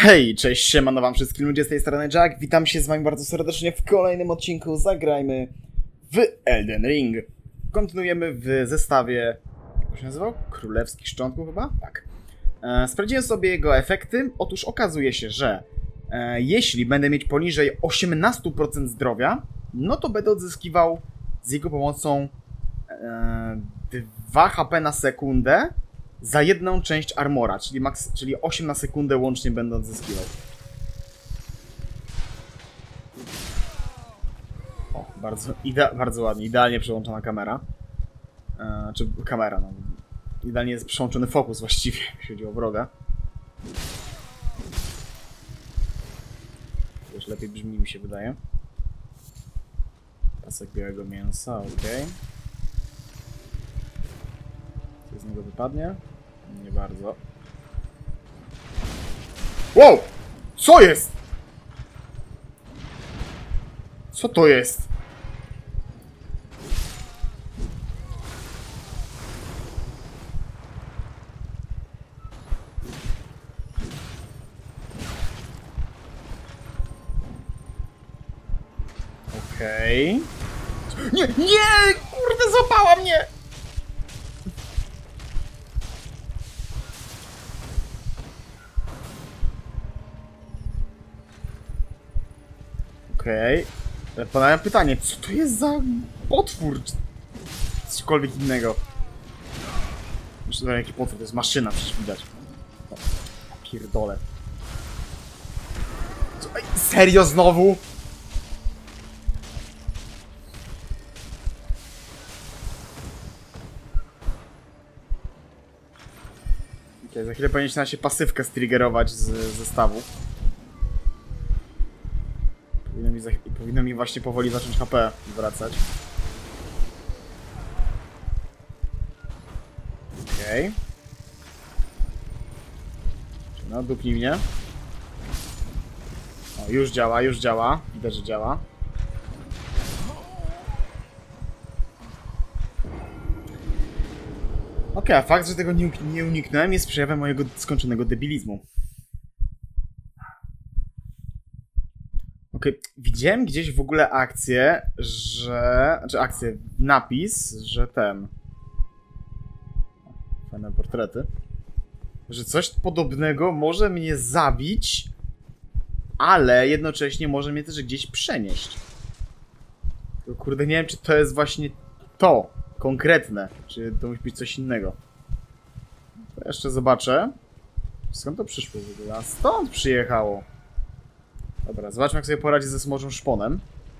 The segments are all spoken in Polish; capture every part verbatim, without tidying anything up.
Hej, cześć, siemano wam wszystkim ludzie, z tej strony Jack. Witam się z wami bardzo serdecznie w kolejnym odcinku Zagrajmy w Elden Ring. Kontynuujemy w zestawie, jak się nazywał? Królewskich Szczątków chyba? Tak. E, sprawdziłem sobie jego efekty. Otóż okazuje się, że e, jeśli będę mieć poniżej osiemnaście procent zdrowia, no to będę odzyskiwał z jego pomocą e, dwa H P na sekundę za jedną część armora, czyli, max, czyli osiem na sekundę łącznie będę odzyskiwał. O, bardzo, idea, bardzo ładnie, idealnie przełączona kamera. E, czy kamera, no. Idealnie jest przełączony fokus właściwie, jeśli chodzi o wroga. Już lepiej brzmi, mi się wydaje. Pasek białego mięsa, ok. Co z niego wypadnie? Nie bardzo. Wow! Co jest? Co to jest? Okej. Okay. Nie, nie! Kurde, złapała mnie! Okej. Okay. Padaję pytanie, co to jest za potwór? Czy cokolwiek innego? Myślę, że jaki potwór, to jest maszyna, przecież widać. O, pierdolę. Co? Ej, serio znowu? Okay, za chwilę powinien się pasywkę striggerować z zestawu. Powinno mi, za... Powinno mi właśnie powoli zacząć H P wracać. Okej. Okay. No, dupnij mnie. O, już działa, już działa. Widać, że działa. Okej, okay, a fakt, że tego nie, nie uniknąłem, jest przejawem mojego skończonego debilizmu. Okej, okay. Widziałem gdzieś w ogóle akcję, że... Znaczy akcję, napis, że ten... Fajne portrety. Że coś podobnego może mnie zabić, ale jednocześnie może mnie też gdzieś przenieść. To, kurde, nie wiem, czy to jest właśnie to. Konkretne. Czy to musi być coś innego. To jeszcze zobaczę. Skąd to przyszło w ogóle? A stąd przyjechało. Dobra, zobaczmy, jak sobie poradzi ze smoczym szponem.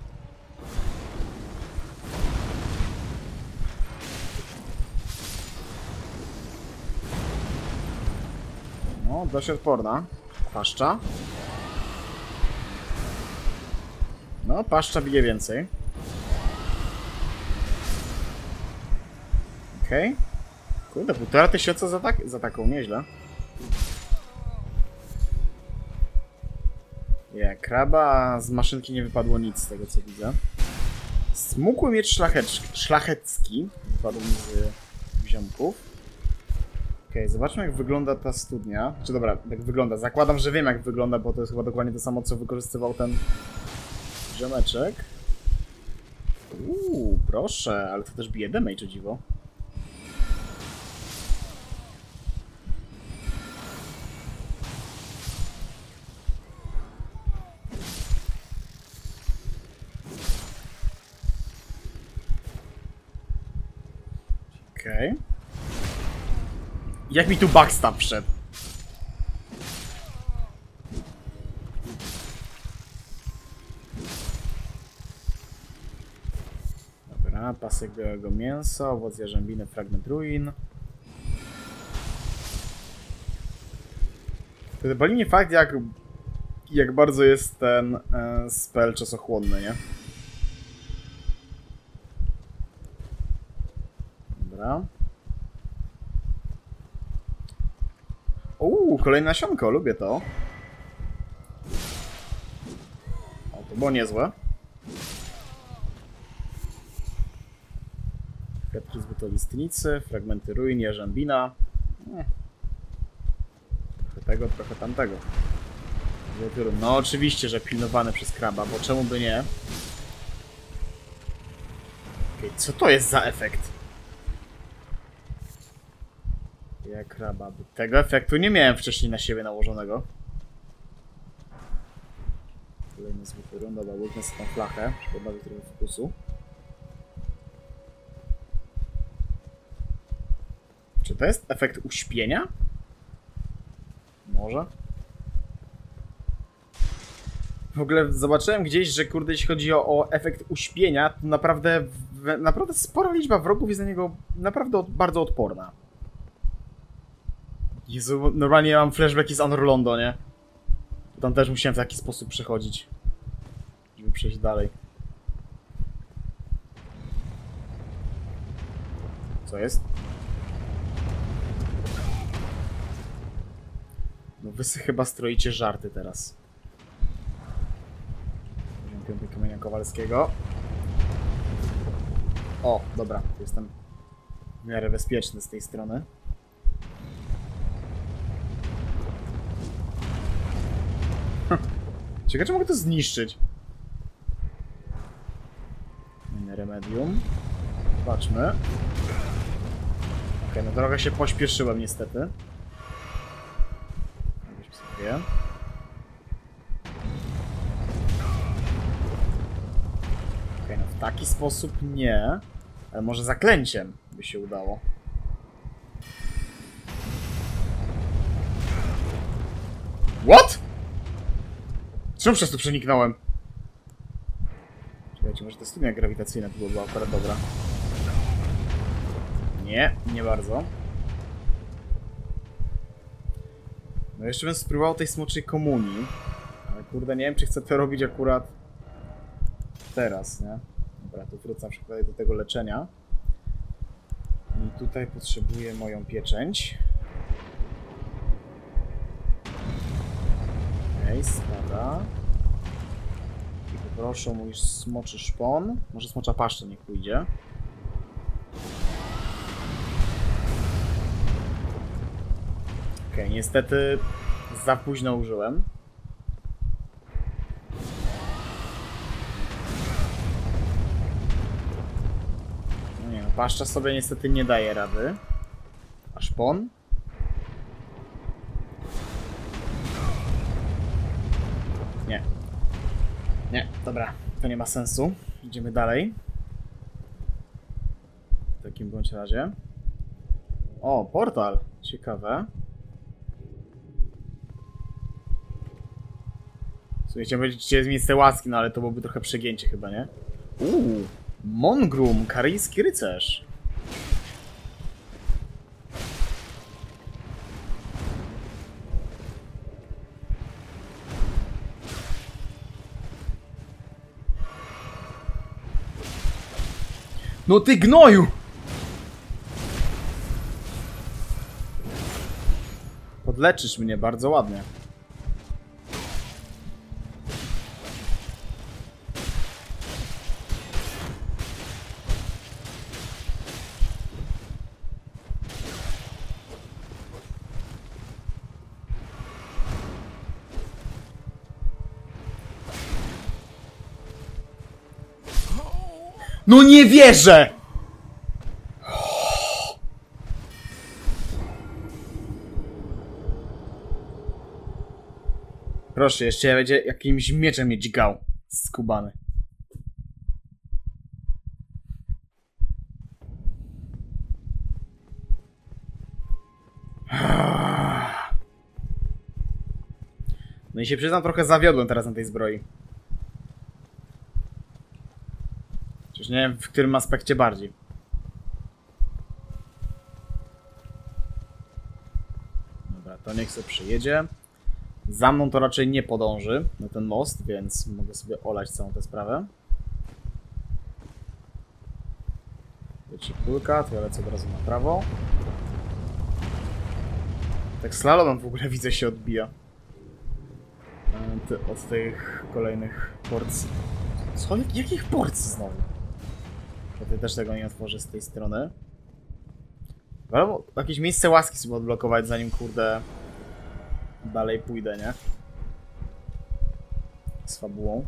No, dość odporna. Paszcza. No, paszcza bije więcej. Okej. Okay. Kurde, półtora tysiąca za, tak za taką, nieźle. Nie, kraba, z maszynki nie wypadło nic z tego, co widzę. Smukły miecz szlachecki. Wypadł mi z ziomków. Okej, okay, zobaczmy, jak wygląda ta studnia. Czy dobra, jak wygląda? Zakładam, że wiem, jak wygląda, bo to jest chyba dokładnie to samo, co wykorzystywał ten ziomeczek. Uuu, proszę, ale to też bije damage, o dziwo. Okej. Okay. Jak mi tu backstab wszedł? Dobra, pasek białego mięsa, owoc jarzębiny, fragment ruin. To boli mnie fakt, jak, jak bardzo jest ten e, spell czasochłonny, nie? Dobra. Uuu, kolejne nasionko, lubię to. O, to było niezłe. Kwiatki zbyto listnicy, fragmenty ruin, jarzębina. Nie. Trochę tego, trochę tamtego. No oczywiście, że pilnowany przez kraba, bo czemu by nie? Okej, co to jest za efekt? Jak kraba. Tego efektu nie miałem wcześniej na siebie nałożonego. Kolejny zwykły run, dobra, łyknę sobie tą flachę, żeby odnowić trochę fokusu. Czy to jest efekt uśpienia? Może? W ogóle zobaczyłem gdzieś, że kurde, jeśli chodzi o, o efekt uśpienia, to naprawdę, w, naprawdę spora liczba wrogów jest na niego naprawdę od, bardzo odporna. Jezu, normalnie mam flashbacki z Anor Londo, nie? Tam też musiałem w taki sposób przechodzić, żeby przejść dalej. Co jest? No wy sobie chyba stroicie żarty teraz. Poziom piąty kamienia Kowalskiego. O, dobra, jestem w miarę bezpieczny z tej strony. Ciekawe, czy mogę to zniszczyć. Remedium. Zobaczmy. Okej, okay, no trochę się pośpieszyłem niestety. Weźmy sobie. Okej, okay, no w taki sposób nie. Ale może zaklęciem by się udało. What? Czemu przez to przeniknąłem? Czekajcie, może to studnia grawitacyjna to była akurat dobra. Nie, nie bardzo. No jeszcze bym spróbował tej smoczej komunii. Ale kurde, nie wiem, czy chcę to robić akurat teraz, nie? Dobra, tu wrócę na przykład do tego leczenia. I tutaj potrzebuję moją pieczęć. Okej, spada. I poproszę mój smoczy szpon. Może smocza paszcza niech pójdzie. Okej, niestety za późno użyłem. No nie no, paszcza sobie niestety nie daje rady. A szpon? Nie. Nie, dobra, to nie ma sensu. Idziemy dalej. W takim bądź razie. O, portal. Ciekawe. Słuchaj, chciałem powiedzieć, gdzie jest miejsce łaski, no ale to byłoby trochę przegięcie chyba, nie? Uuu, Mongrum, karyjski rycerz. No ty gnoju! Podleczysz mnie bardzo ładnie. No nie wierzę! Proszę, jeszcze będzie jakimś mieczem mnie dzikał. Skubany. No i się przyznam, trochę zawiodłem teraz na tej zbroi. Przecież nie wiem, w którym aspekcie bardziej. Dobra, to niech sobie przyjedzie. Za mną to raczej nie podąży na ten most, więc mogę sobie olać całą tę sprawę. Wiecie, kulka, to ja lecę od razu na prawo. Tak slalomem w ogóle widzę się odbija. Od tych kolejnych porcji. Co? Jakich porcji znowu? Ja też tego nie otworzę z tej strony. Albo jakieś miejsce łaski sobie odblokować, zanim kurde dalej pójdę, nie? z fabułą.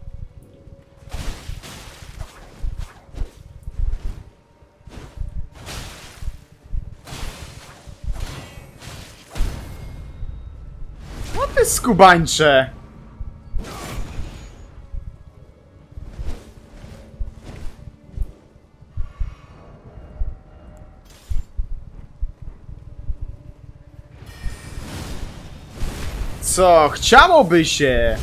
No ty skubańcze! Co? Chciałoby się!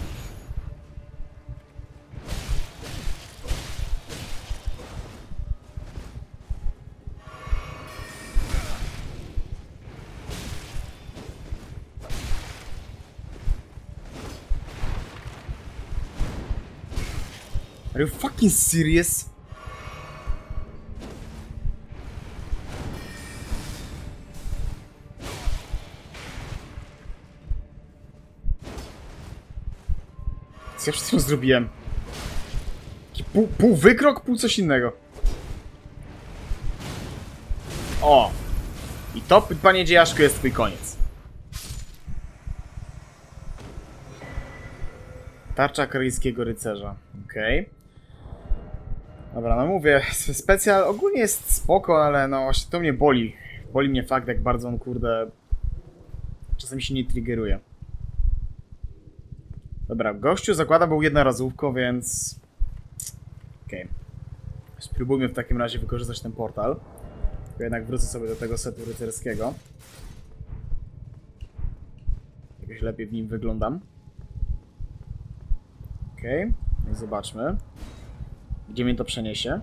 Are you fucking serious? Co ja przed tym zrobiłem? Taki pół, pół wykrok, pół coś innego. O! I to, panie dziejaszku, jest twój koniec. Tarcza koreańskiego rycerza. Okej. Okay. Dobra, no mówię, specjal ogólnie jest spoko, ale no właśnie to mnie boli. Boli mnie fakt, jak bardzo on, kurde, czasami się nie triggeruje. Dobra, gościu zakłada był jednorazówką, więc... Okej. Okay. Spróbujmy w takim razie wykorzystać ten portal. Tylko jednak wrócę sobie do tego setu rycerskiego. Jakoś lepiej w nim wyglądam. Okej, okay. No i zobaczmy. Gdzie mnie to przeniesie?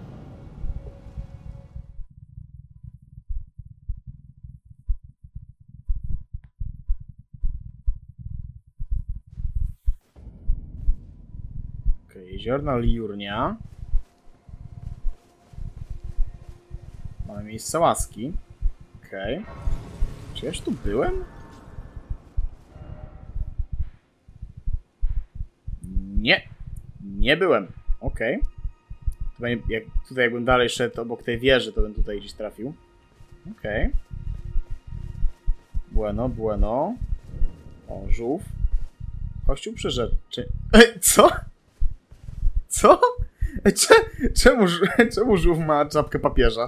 Okej, okay. Jeziorna Liurnia. Mamy miejsce łaski. Okej. Okay. Czy ja już tu byłem? Nie. Nie byłem. Okej. Okay. Tutaj, jak, tutaj jakbym dalej szedł obok tej wieży, to bym tutaj gdzieś trafił. Okej. Okay. Bueno, bueno. O, żółw. Kościół przyszedł. Czy... Ej, co? Co? Ej, cze... czemu, czemu żółw ma czapkę papieża?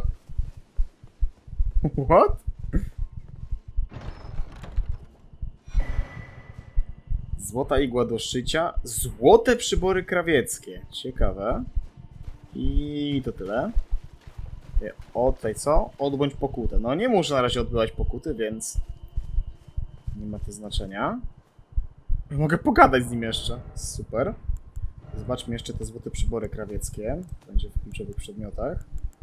What? Złota igła do szycia. Złote przybory krawieckie. Ciekawe. I to tyle. O, tutaj co? Odbądź pokutę. No nie muszę na razie odbywać pokuty, więc nie ma to znaczenia. Mogę pogadać z nim jeszcze. Super. Zobaczmy jeszcze te złote przybory krawieckie. Będzie w kluczowych przedmiotach.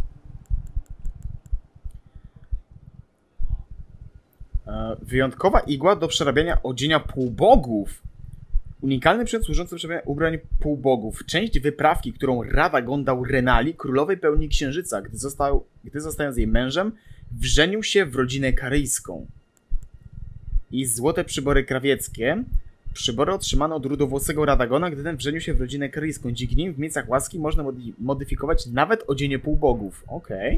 Wyjątkowa igła do przerabiania odzienia półbogów. Unikalny przedmiot służący do przerabiania ubrań półbogów. Część wyprawki, którą Radagon dał Renali, królowej pełni księżyca, gdy, został, gdy zostając jej mężem, wrzenił się w rodzinę karyjską. I złote przybory krawieckie. Przybory otrzymano od rudowłosego Radagona, gdy ten wrzenił się w rodzinę karyjską. Dzięki nim w miejscach łaski można modyfikować nawet odzienie półbogów. Okej.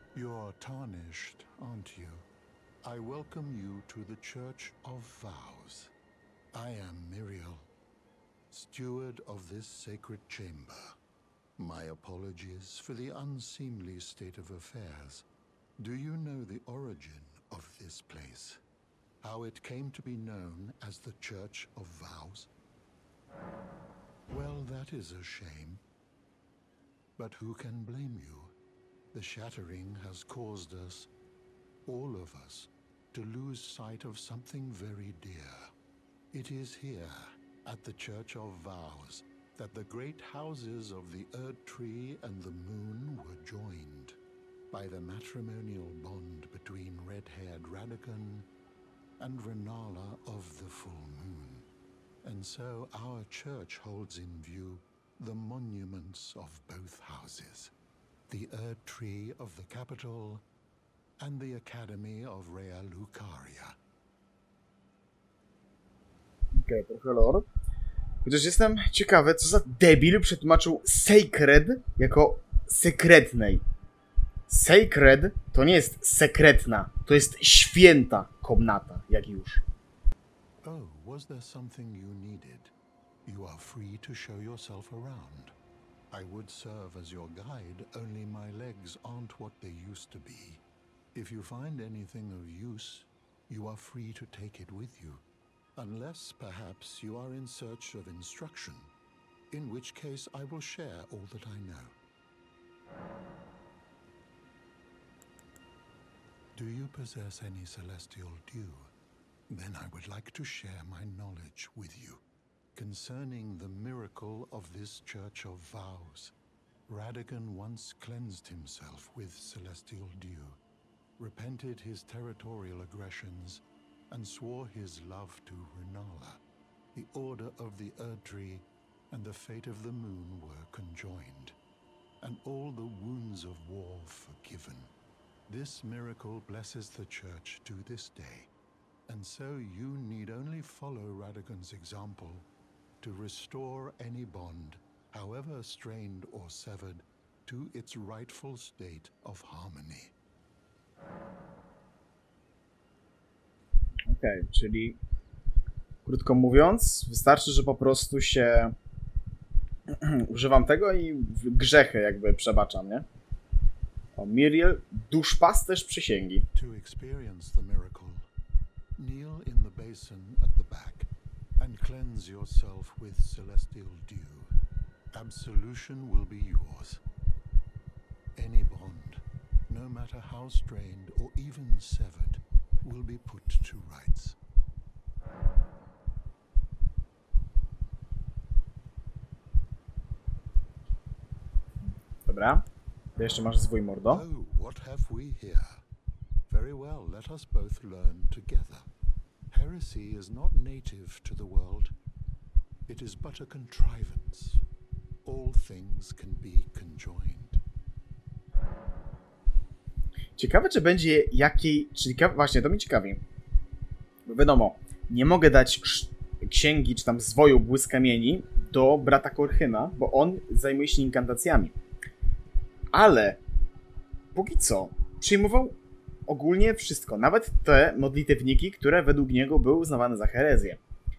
Okay. I welcome you to the Church of Vows. I am Miriel, steward of this sacred chamber. My apologies for the unseemly state of affairs. Do you know the origin of this place? How it came to be known as the Church of Vows? Well, that is a shame. But who can blame you? The shattering has caused us, all of us, to lose sight of something very dear. It is here, at the Church of Vows, that the great houses of the Erd Tree and the Moon were joined by the matrimonial bond between red-haired Radagon and Renala of the Full Moon. And so our church holds in view the monuments of both houses, the Erd Tree of the capital and the Academy of Rea Lucaria. Okej, okay, trochę lore. Chociaż jestem ciekawy, co za debil przetłumaczył sacred jako sekretnej. Sacred to nie jest sekretna, to jest święta komnata, jak już. Oh, was there something you needed? You are free to show yourself around. I would serve as your guide, only my legs aren't what they used to be. If you find anything of use, you are free to take it with you. Unless, perhaps, you are in search of instruction, in which case I will share all that I know. Do you possess any celestial dew? Then I would like to share my knowledge with you. Concerning the miracle of this Church of Vows, Radagon once cleansed himself with celestial dew, repented his territorial aggressions, and swore his love to Renala. The Order of the Erdtree and the fate of the moon were conjoined, and all the wounds of war forgiven. This miracle blesses the Church to this day, and so you need only follow Radagon's example to restore any bond, however strained or severed, to its rightful state of harmony. Okej, okay, czyli krótko mówiąc, wystarczy, że po prostu się używam tego i grzechy jakby przebaczam, nie? O, Miriel, duszpasterz przysięgi. To experience the miracle, kneel in the basin at the back and cleanse yourself with celestial dew. Absolution will be yours. Any bond, no matter how strained or even severed, will be put to rights. Dobra. Ty jeszcze masz zwój, mordo. Oh, what have we here? Very well, let us both learn together. Heresy is not native to the world. It is but a contrivance. All things can be conjoined. Ciekawe, czy będzie jakiej... Ciekawe, właśnie, to mnie ciekawi. Bo wiadomo, nie mogę dać księgi, czy tam zwoju błyskamieni do brata Korchyna, bo on zajmuje się inkantacjami. Ale póki co przyjmował ogólnie wszystko, nawet te modlitewniki, które według niego były uznawane za herezję.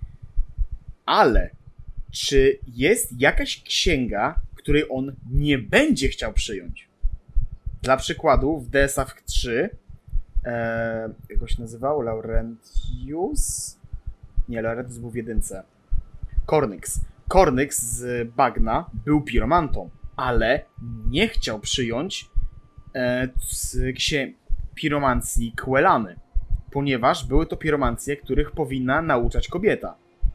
Ale czy jest jakaś księga, której on nie będzie chciał przyjąć? Dla przykładu w D S A W trzy e, jak go się nazywał? Laurentius? Nie, Laurentius był w jedynce. Cornyx. Cornyx z bagna był piromantą, ale nie chciał przyjąć e, księ- piromancji Quelany, ponieważ były to piromancje, których powinna nauczać kobieta.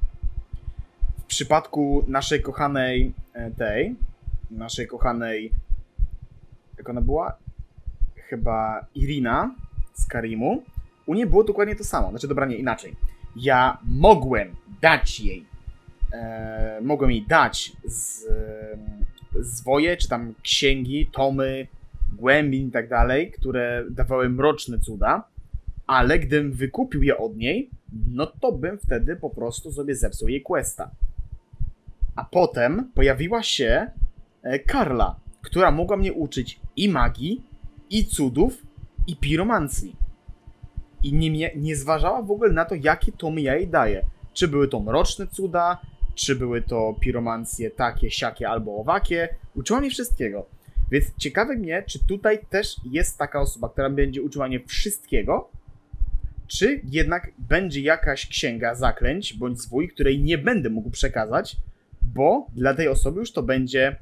W przypadku naszej kochanej e, tej, naszej kochanej, jak ona była? Chyba Irina z Karimu. U niej było dokładnie to samo. Znaczy, dobra, nie, inaczej. Ja mogłem dać jej, e, mogłem jej dać z, e, zwoje, czy tam księgi, tomy, głębin i tak dalej, które dawały mroczne cuda, ale gdybym wykupił je od niej, no to bym wtedy po prostu sobie zepsuł jej questa. A potem pojawiła się Karla, która mogła mnie uczyć i magii, i cudów, i piromancji. I nie, nie zważała w ogóle na to, jakie tomy ja jej daję. Czy były to mroczne cuda, czy były to piromancje takie, siakie albo owakie. Uczyła mnie wszystkiego. Więc ciekawe mnie, czy tutaj też jest taka osoba, która będzie uczyła mnie wszystkiego, czy jednak będzie jakaś księga zaklęć bądź zwój, której nie będę mógł przekazać, bo dla tej osoby już to będzie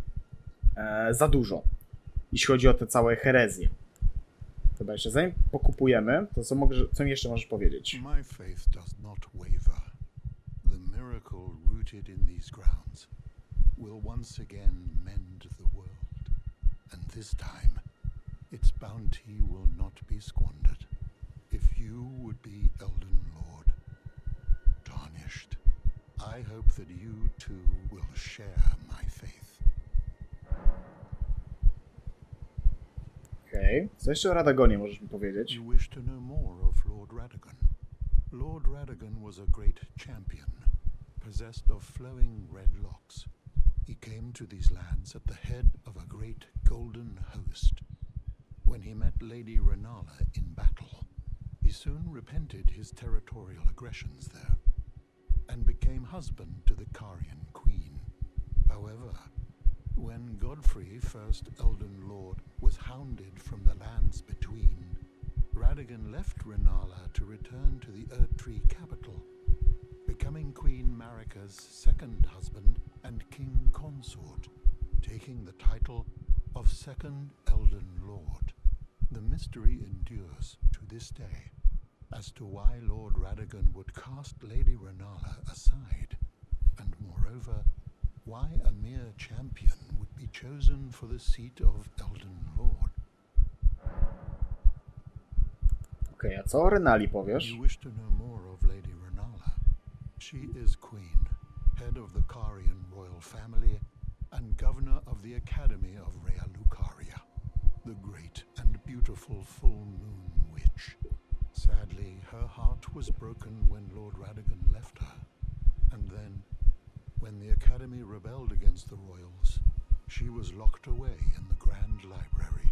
e, za dużo, jeśli chodzi o te całe herezje. Dobra, jeszcze zanim pokupujemy, to co, mogę, co mi jeszcze możesz powiedzieć? My faith does not waver. The miracle rooted in these grounds will once again mend the world. And this time, its bounty will not be squandered. If you would be Elden Lord, tarnished, I hope that you too will share my faith. Okej, okay. Co jeszcze o Radagonie możesz mi powiedzieć? You wish to know more of Lord Radagon. Lord Radagon was a great champion, possessed of flowing red locks. He came to these lands at the head of a great golden host. When he met Lady Renala in battle, he soon repented his territorial aggressions there, and became husband to the Carian queen. However, when Godfrey, first Elden Lord, was hounded from the lands between, Radagon left Rennala to return to the Erdtree capital, becoming Queen Marika's second husband and king consort, taking the title of Second Elden Lord. The mystery endures to this day as to why Lord Radagon would cast Lady Rennala aside, and moreover, why a mere champion would be chosen for the seat of Elden Lord. Okej, okay, a co o Rennali powiesz? You wish to know more of Lady Rennala? She is queen, head of the Carian royal family, and governor of the Academy of Rea Lucaria, the great and beautiful full moon witch. Sadly, her heart was broken when Lord Radagon left her, and then, when the Academy rebelled against the royals, she was locked away in the Grand Library.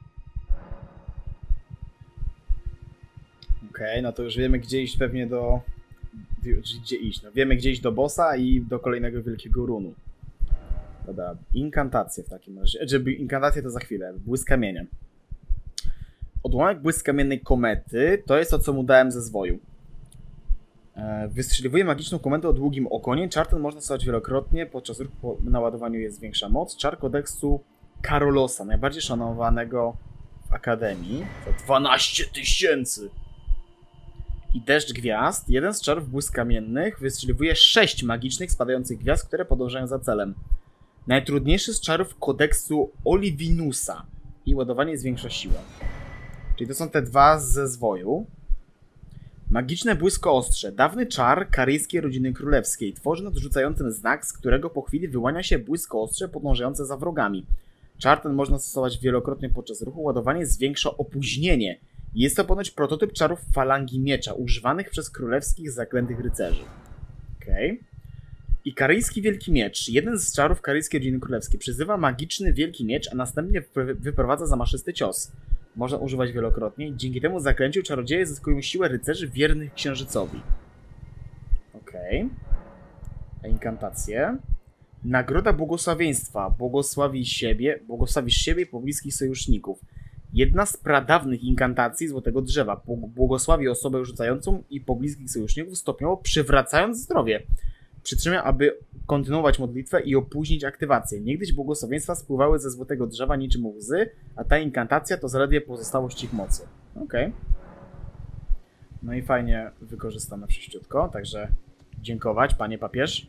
Okej, okay, no to już wiemy, gdzie iść pewnie do... Gdzie iść? No wiemy, gdzie iść do bossa i do kolejnego wielkiego runu. Dobra, inkantacje w takim razie. Żeby inkantacje to za chwilę. Błysk kamienia. Odłamek błysk kamiennej komety to jest to, co mu dałem ze zwoju. Wystrzeliwuje magiczną kometę o długim ogonie. Czar ten można stosować wielokrotnie. Podczas ruchu po naładowaniu jest większa moc. Czar kodeksu Karolosa, najbardziej szanowanego w Akademii. Za dwanaście tysięcy! I deszcz gwiazd. Jeden z czarów błysk kamiennych wystrzeliwuje sześć magicznych spadających gwiazd, które podążają za celem. Najtrudniejszy z czarów kodeksu Olivinusa. I ładowanie zwiększa siłę. Czyli to są te dwa ze zwoju. Magiczne błyskoostrze. Dawny czar karyjskiej rodziny królewskiej. Tworzy nad rzucającym znak, z którego po chwili wyłania się błyskoostrze podążające za wrogami. Czar ten można stosować wielokrotnie podczas ruchu. Ładowanie zwiększa opóźnienie. Jest to ponoć prototyp czarów falangi miecza, używanych przez królewskich zaklętych rycerzy. Okej. Okay. I karyjski wielki miecz. Jeden z czarów karyjskiej rodziny królewskiej przyzywa magiczny wielki miecz, a następnie wyprowadza zamaszysty cios. Można używać wielokrotnie. Dzięki temu zaklęciu czarodzieje zyskują siłę rycerzy wiernych księżycowi. Okej. Okay. A inkantacje. Nagroda błogosławieństwa. Błogosławi siebie, błogosławisz siebie i pobliskich sojuszników. Jedna z pradawnych inkantacji Złotego Drzewa. Błogosławi osobę rzucającą i pobliskich sojuszników, stopniowo przywracając zdrowie. Przytrzymia, aby kontynuować modlitwę i opóźnić aktywację. Niegdyś błogosławieństwa spływały ze Złotego Drzewa niczym łzy, a ta inkantacja to zaledwie pozostałość ich mocy. Okej. Okay. No i fajnie wykorzystane wszyściutko, także dziękować, panie papież.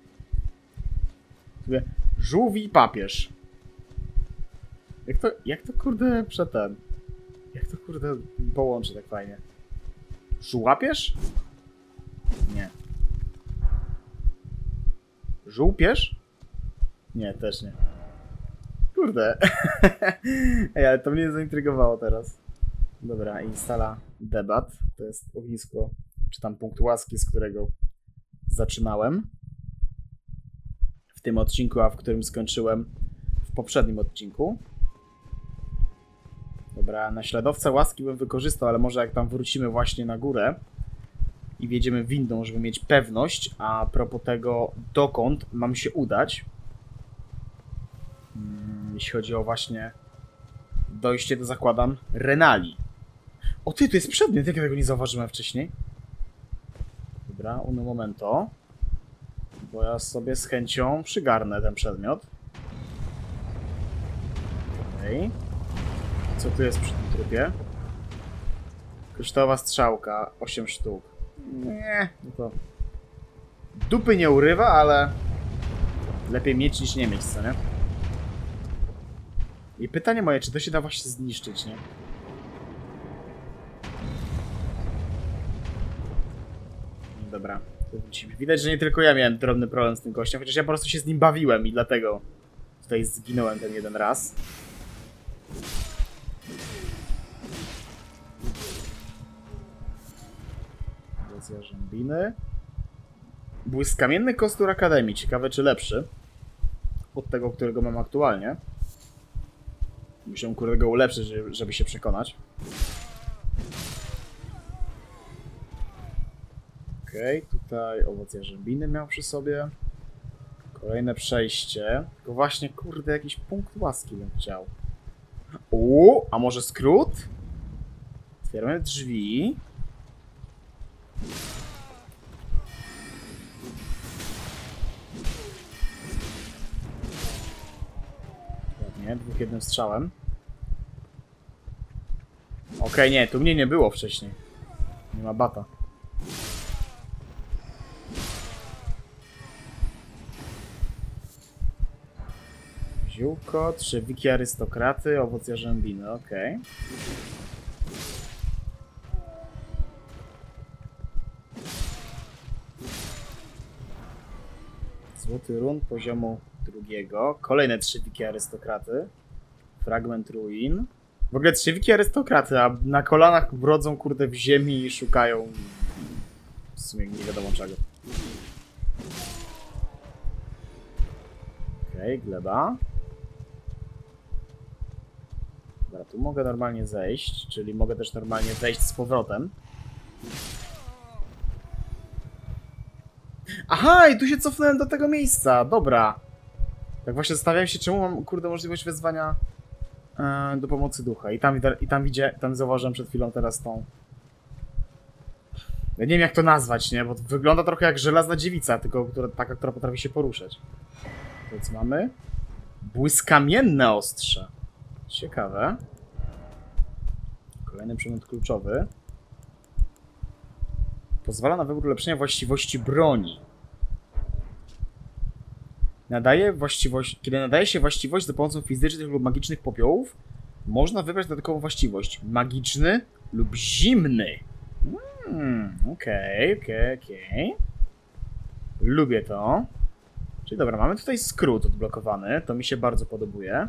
Żółwi papież. Jak to, jak to kurde przed ten... Jak to kurde połączy tak fajnie? Żółapież? Nie. Żółpież? Nie, też nie. Kurde. Ej, ale to mnie zaintrygowało teraz. Dobra, instala debat. To jest ognisko, czy tam punkt łaski, z którego zaczynałem w tym odcinku, a w którym skończyłem w poprzednim odcinku. Dobra, naśladowca łaski bym wykorzystał, ale może jak tam wrócimy właśnie na górę i wjedziemy windą, żeby mieć pewność, a propos tego, dokąd mam się udać, hmm, jeśli chodzi o właśnie dojście do, zakładam, Rennali. O ty, to jest przedmiot, jak ja tego nie zauważyłem wcześniej. Dobra, uno momento, bo ja sobie z chęcią przygarnę ten przedmiot. Okej. Okay. Co tu jest przy tym trupie? Kryształowa strzałka, osiem sztuk. Nie, no to dupy nie urywa, ale lepiej mieć niż nie mieć, co nie? I pytanie moje, czy to się da właśnie zniszczyć, nie? Dobra, widać, że nie tylko ja miałem drobny problem z tym gościem, chociaż ja po prostu się z nim bawiłem i dlatego tutaj zginąłem ten jeden raz. Rzębiny. Błysk kamienny kostur Akademii. Ciekawe, czy lepszy od tego, którego mam aktualnie. Muszę kurde go ulepszyć, żeby się przekonać. Okej, okay, tutaj owoc jarzębiny miał przy sobie. Kolejne przejście. Tylko właśnie, kurde, jakiś punkt łaski bym chciał. Uuu, a może skrót? Otwieramy drzwi. Ładnie, dwóch jednym strzałem. Okej, okay, nie, tu mnie nie było wcześniej. Nie ma bata. Ziółko, trzewiki arystokraty, owoc jarzębiny, okej. Okay. Złoty run poziomu drugiego. Kolejne trzewiki arystokraty. Fragment ruin. W ogóle trzewiki arystokraty, a na kolanach brodzą kurde w ziemi i szukają w sumie nie wiadomo czego. Okej, okay, gleba. Dobra, tu mogę normalnie zejść, czyli mogę też normalnie wejść z powrotem. Aha, i tu się cofnąłem do tego miejsca, dobra. Tak właśnie zastanawiałem się, czemu mam, kurde, możliwość wezwania yy, do pomocy ducha. I tam, i tam widzę, tam zauważyłem przed chwilą teraz tą... Ja nie wiem jak to nazwać, nie? Bo to wygląda trochę jak żelazna dziewica, tylko która, taka, która potrafi się poruszać. To co mamy? Błyskamienne ostrze. Ciekawe. Kolejny przedmiot kluczowy. Pozwala na wybór ulepszenia właściwości broni. Nadaje właściwość... Kiedy nadaje się właściwość za pomocą fizycznych lub magicznych popiołów, można wybrać dodatkową właściwość. Magiczny lub zimny. Hmm, okej, okej, okej. Lubię to. Czyli dobra, mamy tutaj skrót odblokowany. To mi się bardzo podobuje.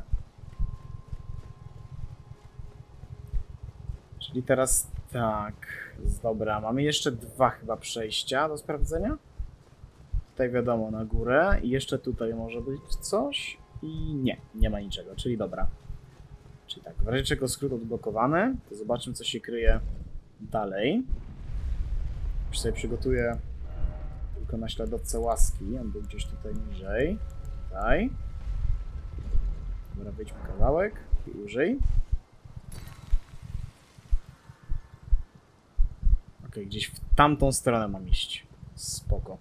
Czyli teraz tak. Dobra, mamy jeszcze dwa chyba przejścia do sprawdzenia. Tutaj wiadomo, na górę. I jeszcze tutaj może być coś. I nie, nie ma niczego, czyli dobra. Czyli tak, w razie czego skrót odblokowany, to zobaczmy co się kryje dalej. Już sobie przygotuję tylko naśladowcę łaski. On był gdzieś tutaj niżej. Tutaj. Dobra, wyjdźmy kawałek i użyj. Ok, gdzieś w tamtą stronę mam iść. Spoko.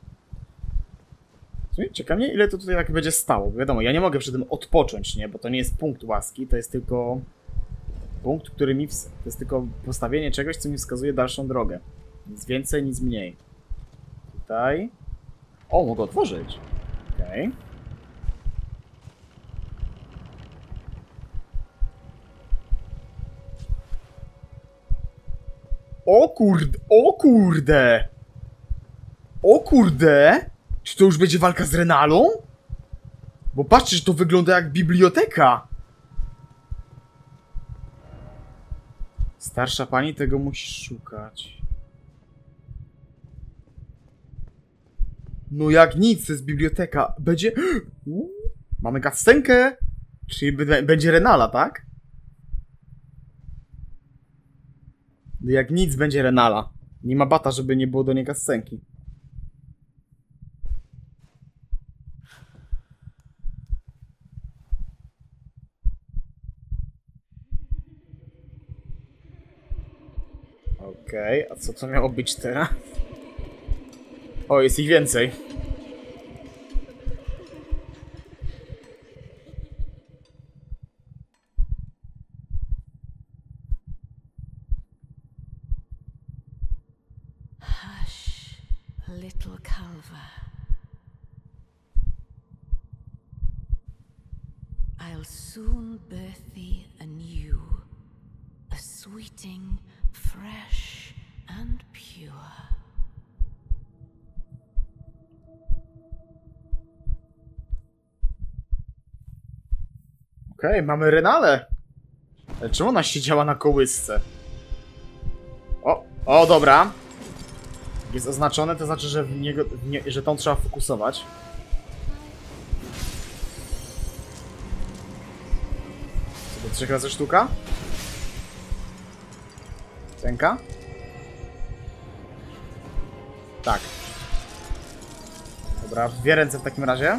Czeka mnie, ile to tutaj tak będzie stało. Bo wiadomo, ja nie mogę przy tym odpocząć, nie? Bo to nie jest punkt łaski, to jest tylko punkt, który mi... To jest tylko postawienie czegoś, co mi wskazuje dalszą drogę. Nic więcej, nic mniej. Tutaj. O, mogę otworzyć. Okej. Okay. O kurde, o kurde! O kurde! Czy to już będzie walka z Renalą? Bo patrzcie, że to wygląda jak biblioteka. Starsza pani, tego musisz szukać. No jak nic, to jest biblioteka. Będzie... Uuu, mamy cutscenkę. Czyli będzie Renala, tak? No jak nic, będzie Renala. Nie ma bata, żeby nie było do niej cutscenki. Okej, okay, a co to miało być teraz? O, jest ich więcej. Hush, little Calva. I'll soon birth thee anew, a sweeting, fresh and pure. Okej, okay, mamy Renalę. Ale czemu ona siedziała na kołysce? O, o, dobra. Jest oznaczone, to znaczy, że, w niego, w nie, że tą trzeba fokusować. Co to, trzech razy sztuka? Ręka? Tak. Dobra, w dwie ręce w takim razie.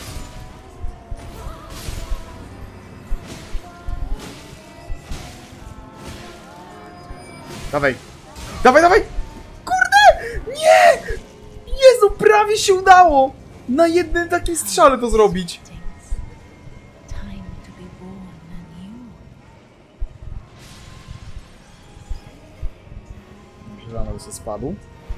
Dawaj. Dawaj, dawaj! Kurde! Nie! Jezu, prawie się udało! Na jednym takim strzale to zrobić. Time to be born anew. Zielony by sobie spadł.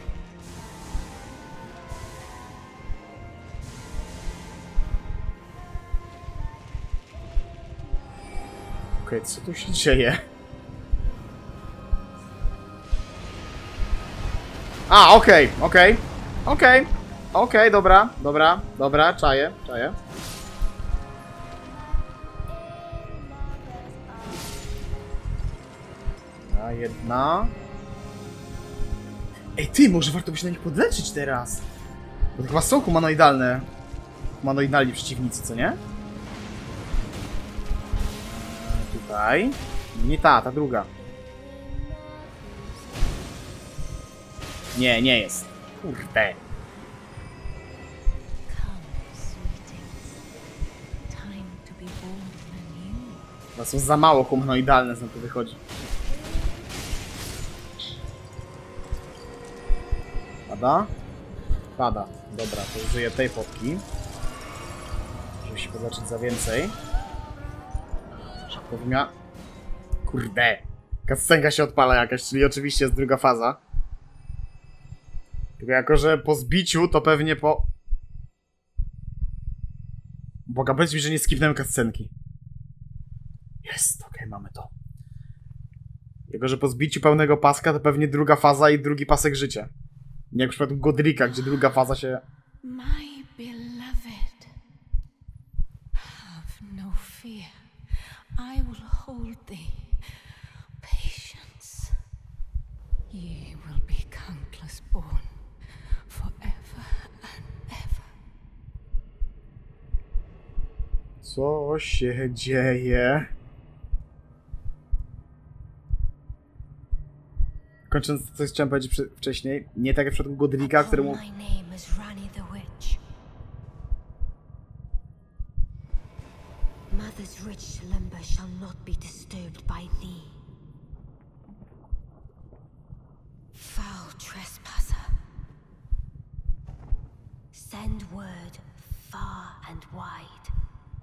Okej, okay, co tu się dzieje? A, okej, okay, okej, okay, okej, okay, okej, okay, dobra, dobra, dobra, czaję, czaję. A jedna. Ej, ty, może warto by się na nich podleczyć teraz? Bo to chyba są humanoidalne. Humanoidalni przeciwnicy, co nie? Tutaj. Nie ta, ta druga. Nie, nie jest. Kurde. To są za mało humanoidalne, na to wychodzi. Pada? Pada. Dobra, to użyję tej potki. Żeby się podleczyć za więcej. Szybko wymiar. Kurde. Kascenka się odpala jakaś, czyli oczywiście jest druga faza. Tylko jako, że po zbiciu to pewnie po... Boga, powiedz mi, że nie skipnąłem cutscenki. Jest, okej, okay, mamy to. Jako, że po zbiciu pełnego paska to pewnie druga faza i drugi pasek życia. Nie jak w przypadku Godrika, gdzie druga faza się... My beloved, have no fear. I will hold thee. Patience. Ye will be countless born. Forever and ever. Co się dzieje? Kończąc to, co chciałem powiedzieć wcześniej, nie tak jak w przypadku Godrika, któremu... My name is Rani the Witch. Mother's rich slumber shall not be disturbed by thee. Foul trespasser. Send word far and wide.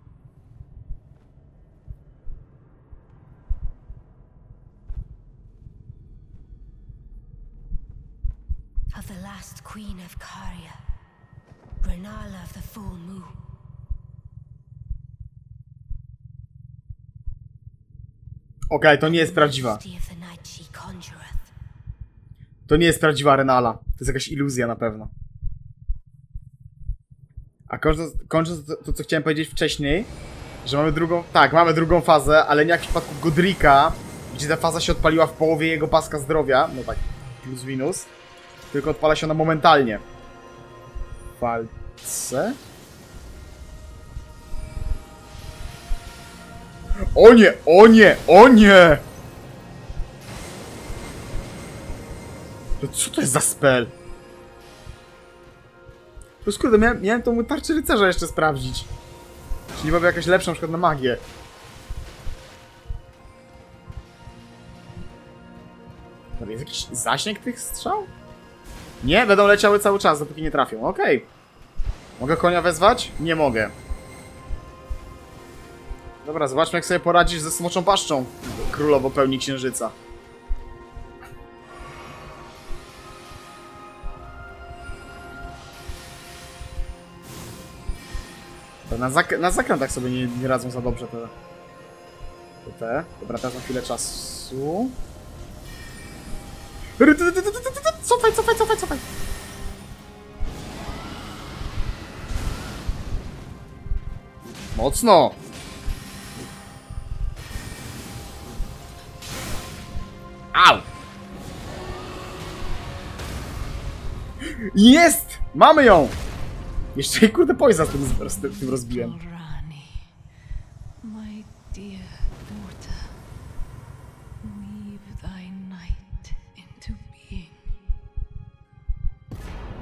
Of the last queen of Caria, Renala of the full moon. Okej, okay, to nie jest prawdziwa. To nie jest prawdziwa Renala. To jest jakaś iluzja na pewno. A kończąc, kończąc to, to, co chciałem powiedzieć wcześniej, że mamy drugą... Tak, mamy drugą fazę, ale nie jak w przypadku Godrika, gdzie ta faza się odpaliła w połowie jego paska zdrowia. No tak, plus minus. Tylko odpala się ona momentalnie. Walce? O nie, o nie, o nie! To co to jest za spell? To kurde, miałem, miałem tą tarczę rycerza jeszcze sprawdzić. Czyli mamy jakąś lepszą, na przykład na magię. To jest jakiś zasięg tych strzał? Nie, będą leciały cały czas, dopóki nie trafią. Okej. Okay. Mogę konia wezwać? Nie mogę. Dobra, zobaczmy, jak sobie poradzisz ze smoczą paszczą, królowo pełni księżyca. Na, zak na zakrętach sobie nie, nie radzą za dobrze te... te. Dobra, teraz na chwilę czasu. Cofaj, cofaj, cofaj, cofaj! Mocno! Au! Jest! Mamy ją! Jeszcze jej kurde poisa z tym, z tym rozbiłem. Rani, my dear daughter, weave thy night into being.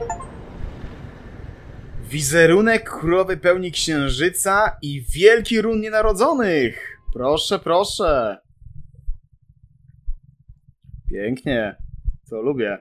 Wizerunek królowej pełni księżyca i wielki run nienarodzonych. Proszę, proszę. Pięknie. To lubię.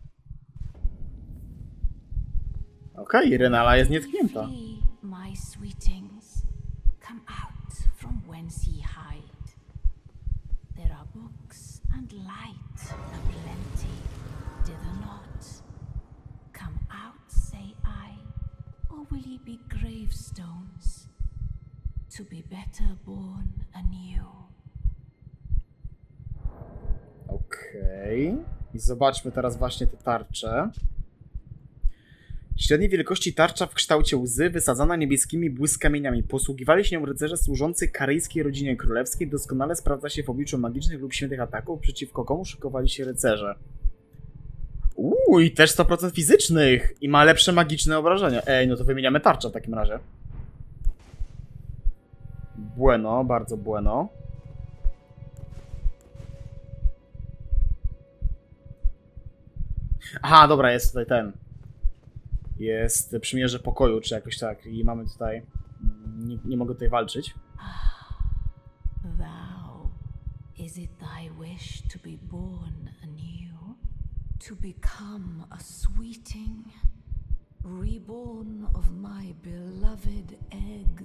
Okej, okay, Renala jest nietknięta. My sweetings, come out from whence ye hide. There are books and light aplenty, dither not. Come out, say I, or will ye be gravestones, to be better born anew? Okej. Okay. I zobaczmy teraz właśnie te tarcze. Średniej wielkości tarcza w kształcie łzy, wysadzana niebieskimi błyskamieniami. Posługiwali się nią rycerze służący karyjskiej rodzinie królewskiej. Doskonale sprawdza się w obliczu magicznych lub świętych ataków, przeciwko komu szykowali się rycerze. Uuu, i też sto procent fizycznych! I ma lepsze magiczne obrażenia. Ej, no to wymieniamy tarczę w takim razie. Bueno, bardzo bueno. Aha, dobra, jest tutaj ten. Jest przymierze pokoju, czy jakoś tak. I mamy tutaj... Nie, nie mogę tutaj walczyć. Thou, is it thy wish to be born anew? To become a sweeting? Reborn of my beloved egg?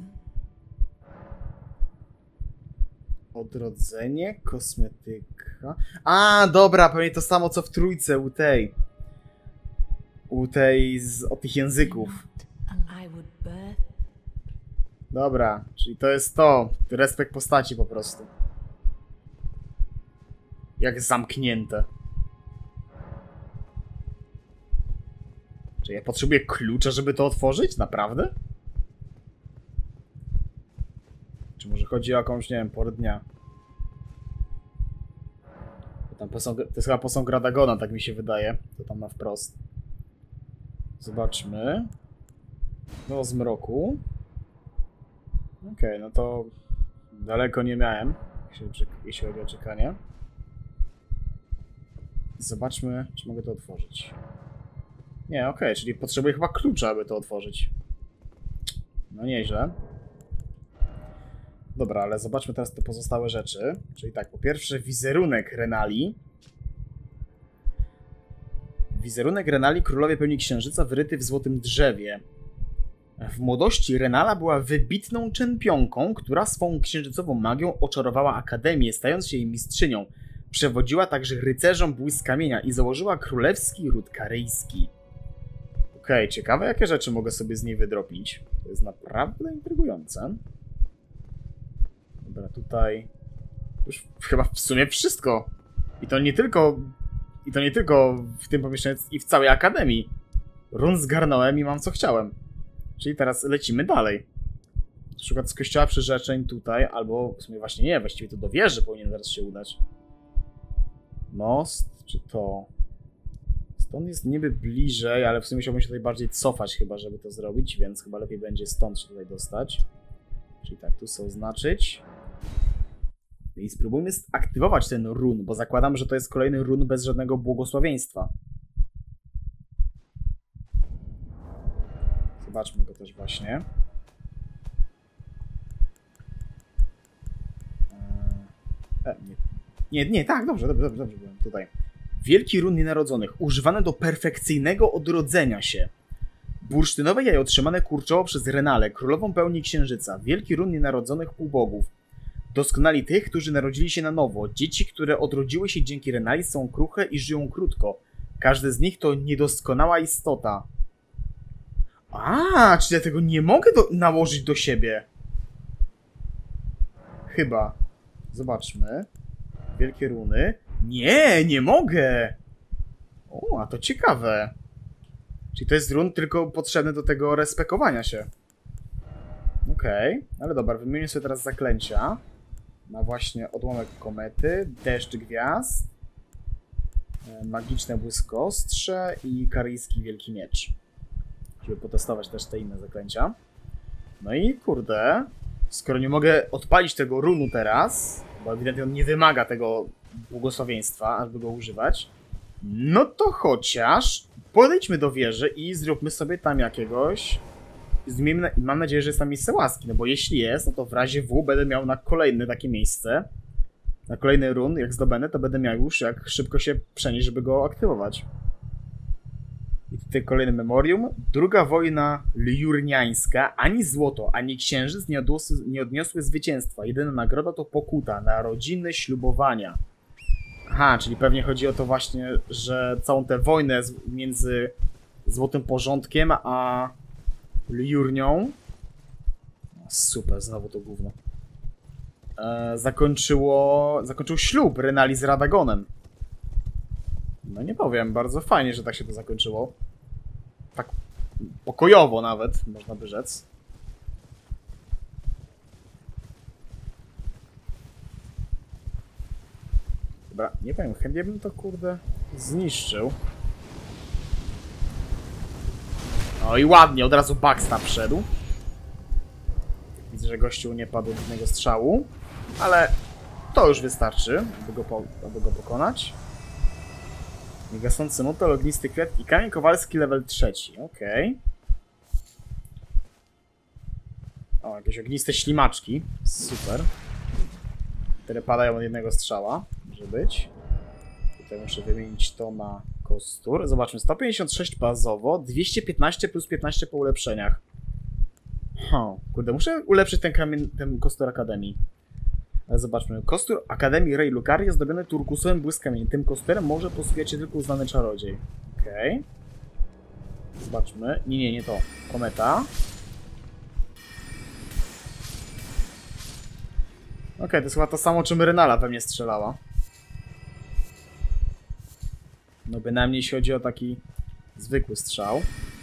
Odrodzenie, kosmetyka... A, dobra, pewnie to samo co w trójce u tej. U tej z od tych języków. Dobra, czyli to jest to. Respekt postaci po prostu. Jak zamknięte. Czy ja potrzebuję klucza, żeby to otworzyć? Naprawdę? Czy może chodzi o jakąś, nie wiem, porę dnia? Tam posąg, to jest chyba posąg Radagona, tak mi się wydaje. To tam na wprost. Zobaczmy. Do zmroku. Okej, okay, no to daleko nie miałem, jeśli chodzi o czekanie. Zobaczmy, czy mogę to otworzyć. Nie, okej, okay, czyli potrzebuję chyba klucza, aby to otworzyć. No nieźle. Dobra, ale zobaczmy teraz te pozostałe rzeczy. Czyli tak, po pierwsze wizerunek Renali. Wizerunek Renali, królowej pełni księżyca, wyryty w złotym drzewie. W młodości Renala była wybitną czempionką, która swą księżycową magią oczarowała akademię, stając się jej mistrzynią. Przewodziła także rycerzom błyskamienia i założyła królewski ród karyjski. Okej, okay, ciekawe jakie rzeczy mogę sobie z niej wydropić. To jest naprawdę intrygujące. Dobra, tutaj... Już chyba w sumie wszystko. I to nie tylko... I to nie tylko w tym pomieszczeniu, i w całej akademii. Run zgarnąłem i mam co chciałem. Czyli teraz lecimy dalej. Na przykład z kościoła przyrzeczeń tutaj, albo w sumie właśnie nie, właściwie to do wieży powinien teraz się udać. Most, czy to... Stąd jest niby bliżej, ale w sumie musiałbym się tutaj bardziej cofać chyba, żeby to zrobić, więc chyba lepiej będzie stąd się tutaj dostać. Czyli tak, tu chcę oznaczyć. I spróbujmy zaktywować ten run, bo zakładam, że to jest kolejny run bez żadnego błogosławieństwa. Zobaczmy go też właśnie. E, nie. nie, nie, tak, dobrze, dobrze, dobrze, dobrze byłem tutaj. Wielki run nienarodzonych, używany do perfekcyjnego odrodzenia się. Bursztynowe jajo otrzymane kurczowo przez Renalę, królową pełni księżyca. Wielki run nienarodzonych półbogów. Doskonali tych, którzy narodzili się na nowo. Dzieci, które odrodziły się dzięki Renali, są kruche i żyją krótko. Każdy z nich to niedoskonała istota. A, czyli ja tego nie mogę do nałożyć do siebie. Chyba. Zobaczmy. Wielkie runy. Nie, nie mogę. O, a to ciekawe. Czyli to jest run tylko potrzebny do tego respekowania się. Okej, okay. Ale dobra, wymienię sobie teraz zaklęcia. Na właśnie odłamek komety, deszcz gwiazd, magiczne błyskostrze i karyjski wielki miecz. Żeby potestować też te inne zaklęcia. No i kurde, skoro nie mogę odpalić tego runu teraz, bo ewidentnie on nie wymaga tego błogosławieństwa, aby go używać, no to chociaż podejdźmy do wieży i zróbmy sobie tam jakiegoś I mam nadzieję, że jest tam miejsce łaski, no bo jeśli jest, no to w razie W będę miał na kolejne takie miejsce, na kolejny run, jak zdobędę, to będę miał już jak szybko się przenieść, żeby go aktywować. I tutaj kolejne memorium. Druga wojna liurniańska. Ani złoto, ani księżyc nie odniosły, nie odniosły zwycięstwa. Jedyna nagroda to pokuta, narodziny, ślubowania. Aha, czyli pewnie chodzi o to właśnie, że całą tę wojnę między Złotym Porządkiem a Liurnią. Super, znowu to gówno. E, zakończyło... Zakończył ślub Renali z Radagonem. No nie powiem, bardzo fajnie, że tak się to zakończyło. Tak pokojowo nawet, można by rzec. Dobra, nie powiem, chętnie bym to kurde zniszczył. No i ładnie, od razu backstab wszedł. Widzę, że gościu nie padł od jednego strzału, ale to już wystarczy, aby go, po, aby go pokonać. Gasnący motel, ognisty kwiat i kamień kowalski level trzeci. Okej. Okay. O, jakieś ogniste ślimaczki. Super. Które padają od jednego strzała. Może być. Tutaj muszę wymienić to na kostur. Zobaczmy. sto pięćdziesiąt sześć bazowo. dwieście piętnaście plus piętnaście po ulepszeniach. Huh. Kurde, muszę ulepszyć ten, kamień, ten kostur Akademii. Ale zobaczmy. Kostur Akademii Rey Lucarii jest zdobiony turkusowym błyskamieniem. Tym kosturem może posługiwać się tylko uznany czarodziej. Okej. Okay. Zobaczmy. Nie, nie, nie to. Kometa. Okej, okay, to jest chyba to samo, czym Renala we mnie strzelała. No bynajmniej jeśli chodzi o taki zwykły strzał.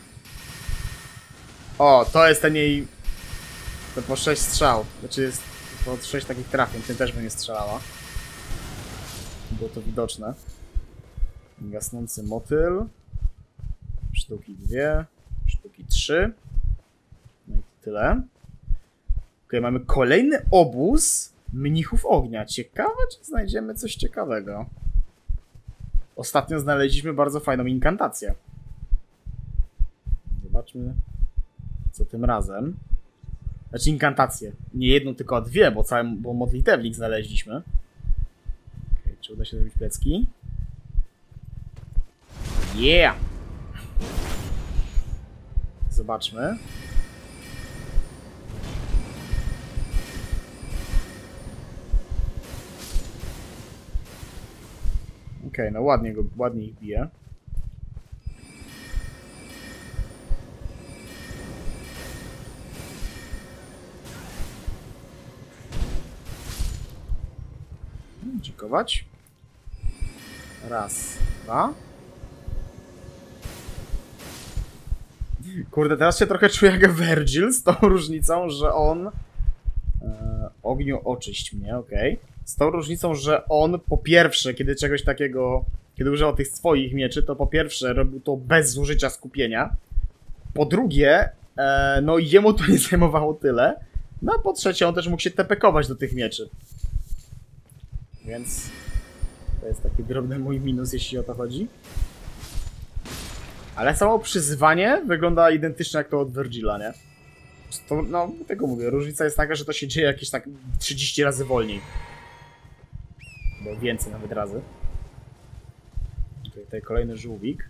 O, to jest ten jej... To po sześć strzał. Znaczy jest po sześć takich trafień. Tym też by nie strzelała. Było to widoczne. Gasnący motyl. Sztuki dwie. Sztuki trzy. No i tyle. Okej, okay, mamy kolejny obóz mnichów ognia. Ciekawe, czy znajdziemy coś ciekawego. Ostatnio znaleźliśmy bardzo fajną inkantację. Zobaczmy, co tym razem. Znaczy inkantację. Nie jedną, tylko dwie, bo cały bo modlitewnik znaleźliśmy. Okay, czy uda się zrobić plecki? Yeah! Zobaczmy. Okej, okay, no ładnie go, ładnie ich bije. Dziękować. Raz, dwa. Kurde, teraz się trochę czuję jak Vergil, z tą różnicą, że on... E, ogniu oczyść mnie, okej. Okay. Z tą różnicą, że on po pierwsze, kiedy czegoś takiego... Kiedy używał tych swoich mieczy, to po pierwsze robił to bez zużycia skupienia. Po drugie, e, no jemu to nie zajmowało tyle. No a po trzecie, on też mógł się tepekować do tych mieczy. Więc to jest taki drobny mój minus, jeśli o to chodzi. Ale samo przyzwanie wygląda identycznie jak to od Vergila, nie? To, no, tego mówię. Różnica jest taka, że to się dzieje jakieś tak trzydzieści razy wolniej. Bo więcej nawet razy. Tutaj, tutaj kolejny żółwik.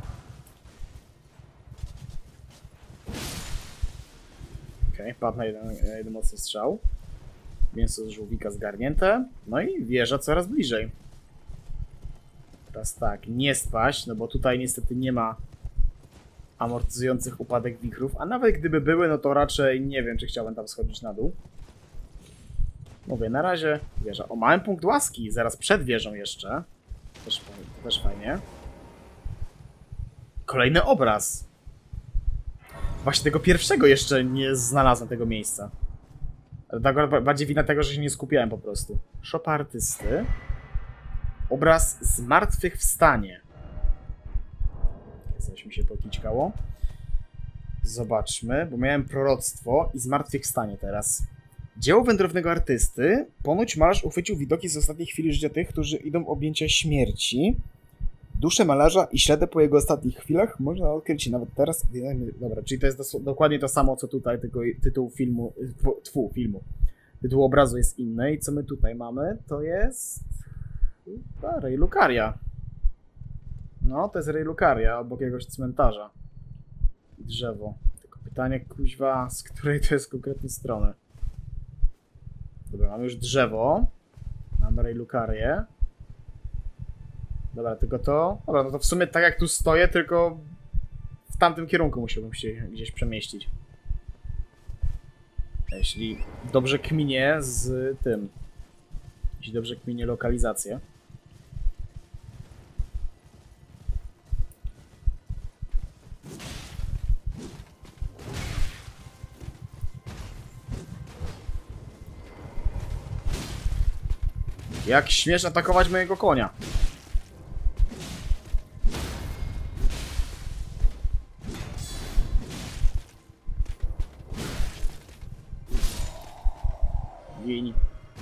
Okej, okay, padł na jeden, na jeden mocny strzał. Mięso z żółwika zgarnięte. No i wieża coraz bliżej. Teraz tak, nie spaść, no bo tutaj niestety nie ma amortyzujących upadek wichrów, a nawet gdyby były, no to raczej nie wiem, czy chciałbym tam schodzić na dół. Mówię, na razie wieża. O, małem punkt łaski, zaraz przed wieżą jeszcze. Też, to też fajnie. Kolejny obraz. Właśnie tego pierwszego jeszcze nie znalazłem tego miejsca. Tak bardziej wina tego, że się nie skupiałem po prostu. Szopa artysty. Obraz Zmartwychwstanie. Coś mi się pokiczkało. Zobaczmy, bo miałem proroctwo i Zmartwychwstanie teraz. Dzieło wędrownego artysty. Ponoć malarz uchwycił widoki z ostatniej chwili życia tych, którzy idą w objęcia śmierci. Duszę malarza i ślady po jego ostatnich chwilach można odkryć nawet teraz. Dobra, czyli to jest dokładnie to samo, co tutaj, tylko tytuł filmu, tfu, filmu. Tytuł obrazu jest inny i co my tutaj mamy, to jest... A, Rey Lucaria. No, to jest Rey Lucaria, obok jakiegoś cmentarza. I drzewo. Tylko pytanie, kuźwa, z której to jest konkretnej strony. Dobra, mamy już drzewo. Mamy Rey Lucarię. Dobra, tylko to... Dobra, no to w sumie tak jak tu stoję, tylko w tamtym kierunku musiałbym się gdzieś przemieścić. Jeśli dobrze kminie z tym. Jeśli dobrze kminie lokalizację. Jak śmiesz atakować mojego konia? Gin.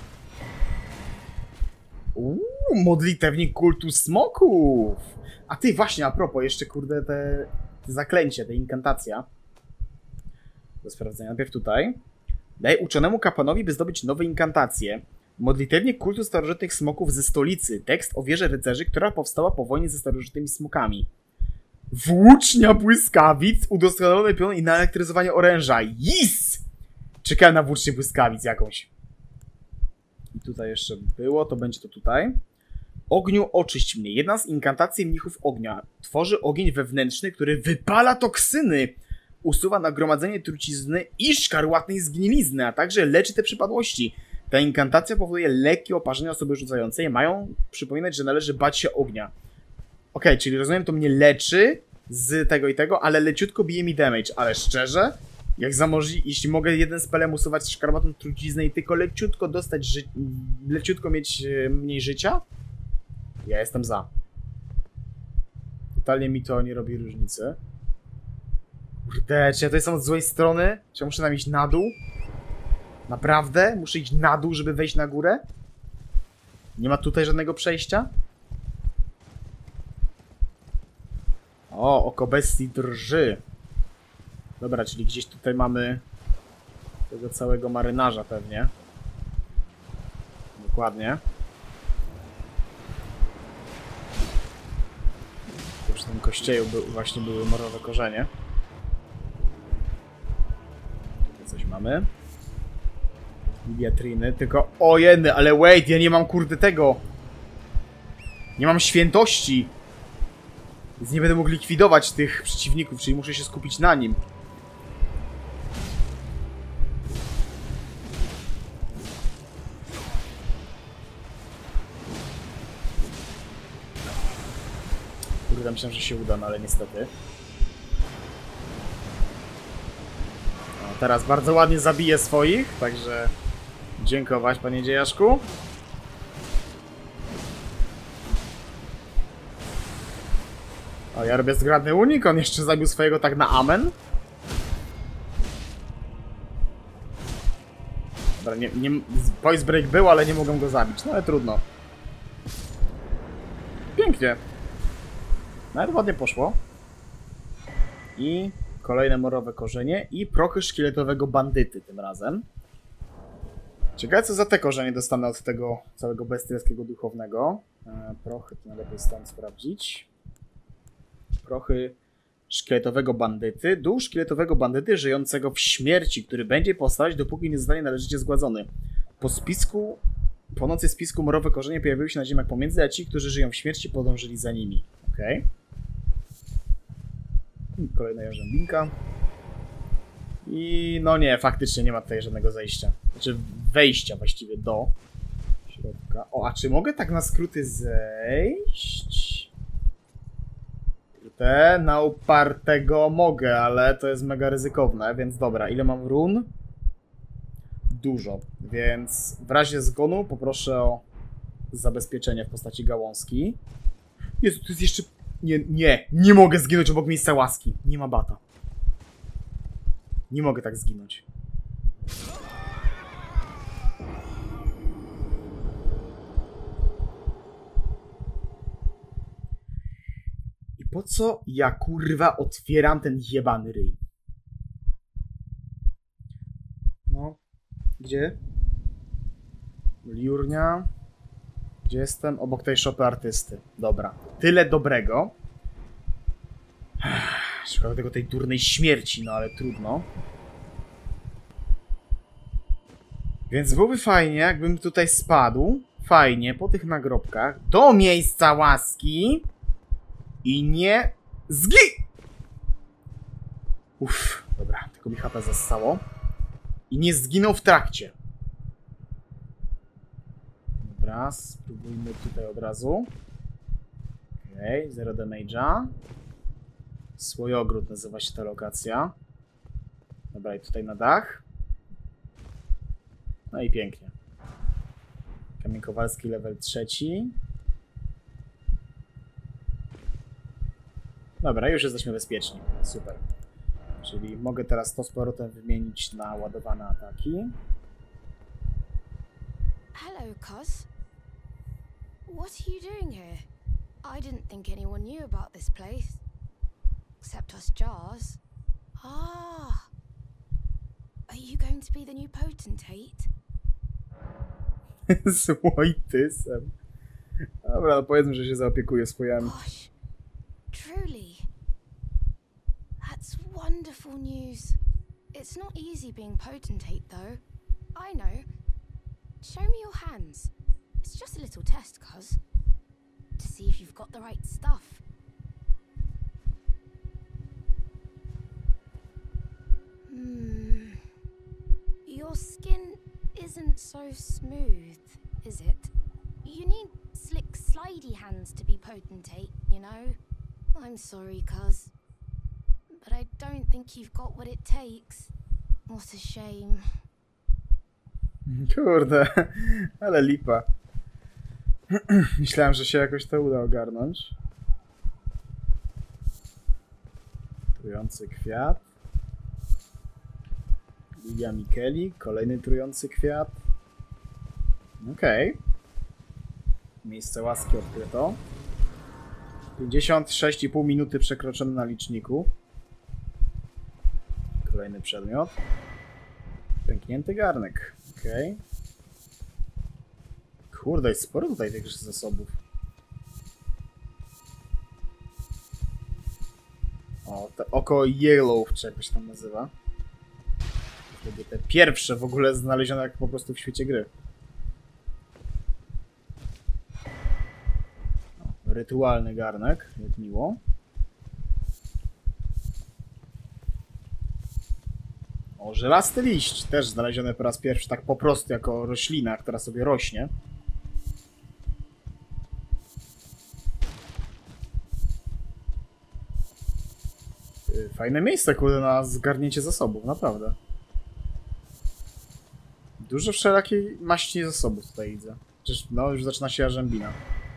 Uuu, modlitewnik kultu smoków! A ty, właśnie, a propos, jeszcze kurde te, te zaklęcie, te inkantacja. Do sprawdzenia. Najpierw tutaj. Daj uczonemu kapłanowi, by zdobyć nowe inkantacje. Modlitewnik kultu starożytnych smoków ze stolicy. Tekst o wieży rycerzy, która powstała po wojnie ze starożytnymi smokami. Włócznia błyskawic, udoskonalony pion i naelektryzowanie oręża. Yes! Czekałem na włócznię błyskawic jakąś. I tutaj jeszcze było, to będzie to tutaj. Ogniu oczyść mnie. Jedna z inkantacji mnichów ognia. Tworzy ogień wewnętrzny, który wypala toksyny. Usuwa nagromadzenie trucizny i szkarłatnej zgnilizny, a także leczy te przypadłości. Ta inkantacja powoduje lekkie oparzenia osoby rzucającej. Mają przypominać, że należy bać się ognia. Okej, okay, czyli rozumiem, to mnie leczy z tego i tego, ale leciutko bije mi damage. Ale szczerze, jak zamożni, jeśli mogę jeden spelem usuwać szkarłatną truciznę i tylko leciutko dostać ży... leciutko mieć mniej życia, ja jestem za. Totalnie mi to nie robi różnicy. Kurde, czy ja to jestem od złej strony? Czy ja muszę tam iść na dół? Naprawdę? Muszę iść na dół, żeby wejść na górę? Nie ma tutaj żadnego przejścia? O, oko bestii drży. Dobra, czyli gdzieś tutaj mamy tego całego marynarza pewnie. Dokładnie. Tu przy tym kościeju by, właśnie były morowe korzenie. Tutaj coś mamy. Miliatriny, tylko... O jeny, ale wait, ja nie mam kurde tego! Nie mam świętości! Więc nie będę mógł likwidować tych przeciwników, czyli muszę się skupić na nim. Kurde, myślałem, że się uda, no ale niestety. No, teraz bardzo ładnie zabiję swoich, także... Dziękować, panie dziejaszku. O, ja robię zgrabny unik, on jeszcze zabił swojego tak na amen. Dobra, nie, nie, voice break był, ale nie mogłem go zabić, no ale trudno. Pięknie. Nawet ładnie poszło. I kolejne morowe korzenie i prochy szkieletowego bandyty tym razem. Ciekawe, co za te korzenie dostanę od tego całego bestialskiego duchownego. E, prochy to najlepiej stąd sprawdzić. Prochy szkieletowego bandyty. Duch szkieletowego bandyty żyjącego w śmierci, który będzie powstawać, dopóki nie zostanie należycie zgładzony. Po spisku, po nocy spisku morowe korzenie pojawiły się na ziemiach pomiędzy, a ci, którzy żyją w śmierci, podążyli za nimi. Okej. Okay. Kolejna jarzębinka. I no nie, faktycznie nie ma tutaj żadnego zejścia. Znaczy wejścia właściwie do środka. O, a czy mogę tak na skróty zejść? Te na upartego mogę, ale to jest mega ryzykowne, więc dobra. Ile mam run? Dużo, więc w razie zgonu poproszę o zabezpieczenie w postaci gałązki. Jezu, to jest jeszcze... Nie, nie, nie mogę zginąć obok miejsca łaski. Nie ma bata. Nie mogę tak zginąć. Po co ja kurwa otwieram ten jebany ryj? No. Gdzie? Liurnia. Gdzie jestem? Obok tej szopy artysty. Dobra. Tyle dobrego. Szkoda tego tej durnej śmierci, no ale trudno. Więc byłoby fajnie, jakbym tutaj spadł. Fajnie, po tych nagrobkach. Do miejsca łaski. I nie zgi... Uff, dobra, tylko mi H P zassało. I nie zginął w trakcie. Dobra, spróbujmy tutaj od razu. Okej, okay, zero damage'a. Słojogród nazywa się ta lokacja. Dobra, i tutaj na dach. No i pięknie. Kamień Kowalski level trzeci. Dobra, już jesteśmy bezpieczni. Super. Czyli mogę teraz to z powrotem wymienić na ładowane ataki. Hello, Cuz. What are you doing here? I didn't think anyone knew about this place. Except us Jars. Ah. Are you going to be the new potentate? Z Wojtysem. Dobra, no powiedzmy, że się zaopiekuję swojami. Gosh. Truly. That's wonderful news. It's not easy being potentate, though. I know. Show me your hands. It's just a little test, Cuz. To see if you've got the right stuff. Hmm. Your skin isn't so smooth, is it? You need slick, slidey hands to be potentate, you know? I'm sorry, Cuz. But I don't think you've got what it takes. What a shame. Kurde, ale lipa. Myślałem, że się jakoś to uda ogarnąć. Trujący kwiat. Lilia Mikeli, kolejny trujący kwiat. Okej. Okay. Miejsce łaski odkryto. pięćdziesiąt sześć i pół minuty przekroczone na liczniku. Kolejny przedmiot. Pęknięty garnek. Okej. Okay. Kurde, jest sporo tutaj tych zasobów. O, to oko Yellow, czy jakoś tam nazywa. Wtedy te pierwsze w ogóle znalezione jak po prostu w świecie gry. O, rytualny garnek, jak miło. O, żelasty liść, też znaleziony po raz pierwszy tak po prostu jako roślina, która sobie rośnie. Fajne miejsce, kurde, na zgarnięcie zasobów, naprawdę. Dużo wszelakiej maści zasobów tutaj widzę. Przecież, no, już zaczyna się jarzębina.